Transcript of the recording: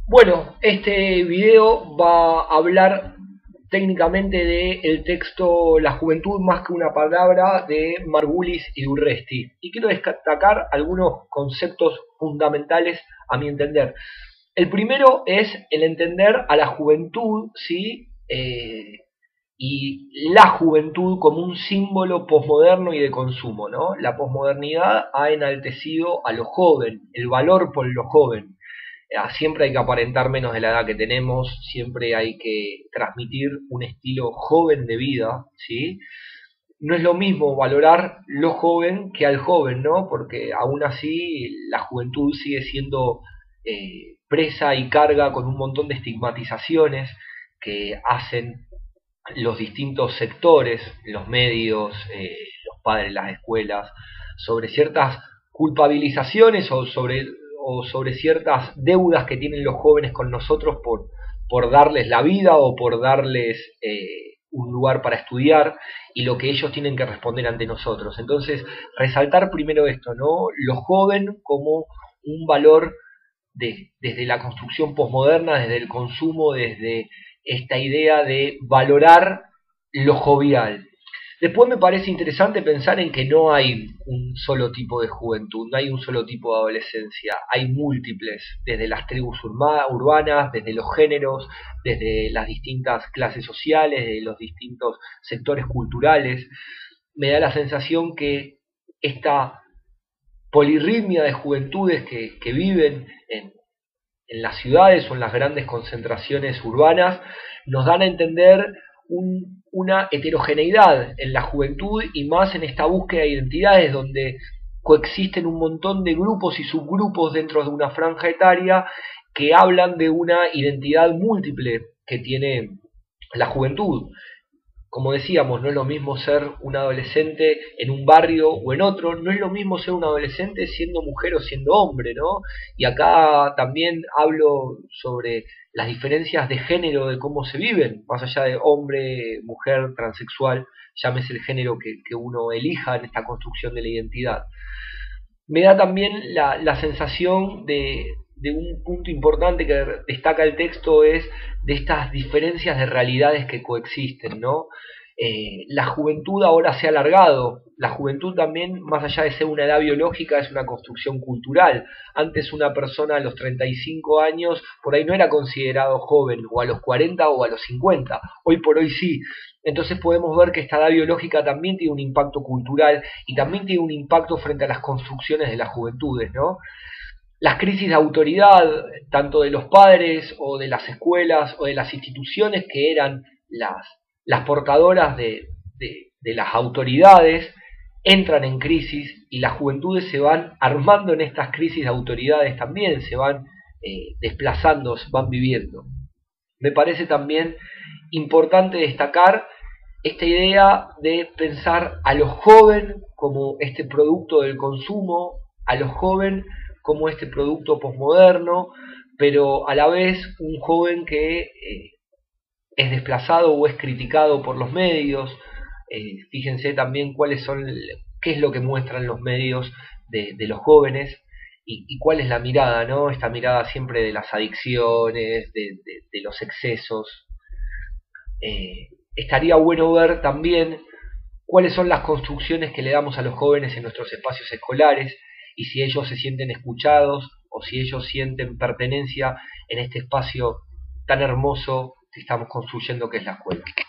Bueno, este video va a hablar técnicamente del texto La juventud más que una palabra de Margulis y Urresti. Y quiero destacar algunos conceptos fundamentales a mi entender. El primero es el entender a la juventud, ¿sí? Y la juventud como un símbolo posmoderno y de consumo, ¿no? La posmodernidad ha enaltecido a lo joven, el valor por lo joven. Siempre hay que aparentar menos de la edad que tenemos, siempre hay que transmitir un estilo joven de vida, ¿sí? No es lo mismo valorar lo joven que al joven, ¿no? Porque aún así la juventud sigue siendo presa y carga con un montón de estigmatizaciones que hacen los distintos sectores, los medios, los padres, las escuelas, sobre ciertas culpabilizaciones o sobre ciertas deudas que tienen los jóvenes con nosotros por darles la vida o por darles un lugar para estudiar y lo que ellos tienen que responder ante nosotros. Entonces, resaltar primero esto, ¿no? Lo joven como un valor desde la construcción posmoderna, desde el consumo, desde esta idea de valorar lo jovial. Después me parece interesante pensar en que no hay un solo tipo de juventud, no hay un solo tipo de adolescencia, hay múltiples, desde las tribus urbanas, desde los géneros, desde las distintas clases sociales, desde los distintos sectores culturales. Me da la sensación que esta polirritmia de juventudes que viven en las ciudades o en las grandes concentraciones urbanas nos dan a entender una heterogeneidad en la juventud y más en esta búsqueda de identidades donde coexisten un montón de grupos y subgrupos dentro de una franja etaria que hablan de una identidad múltiple que tiene la juventud. Como decíamos, no es lo mismo ser un adolescente en un barrio o en otro, no es lo mismo ser un adolescente siendo mujer o siendo hombre, ¿no? Y acá también hablo sobre las diferencias de género, de cómo se viven, más allá de hombre, mujer, transexual, llámese el género que uno elija en esta construcción de la identidad. Me da también la sensación de un punto importante que destaca el texto es de estas diferencias de realidades que coexisten, ¿no? La juventud ahora se ha alargado, la juventud también, más allá de ser una edad biológica, es una construcción cultural. Antes una persona a los 35 años por ahí no era considerado joven, o a los 40 o a los 50, hoy por hoy sí. Entonces podemos ver que esta edad biológica también tiene un impacto cultural y también tiene un impacto frente a las construcciones de las juventudes, ¿no? Las crisis de autoridad, tanto de los padres o de las escuelas o de las instituciones que eran las portadoras de las autoridades, entran en crisis y las juventudes se van armando en estas crisis de autoridades también, se van desplazando, van viviendo. Me parece también importante destacar esta idea de pensar a lo joven como este producto del consumo, a lo joven como este producto posmoderno, pero a la vez un joven que es desplazado o es criticado por los medios. Fíjense también qué es lo que muestran los medios de los jóvenes y cuál es la mirada, ¿no? Esta mirada siempre de las adicciones, de los excesos. Estaría bueno ver también cuáles son las construcciones que le damos a los jóvenes en nuestros espacios escolares y si ellos se sienten escuchados o si ellos sienten pertenencia en este espacio tan hermoso que estamos construyendo que es la escuela.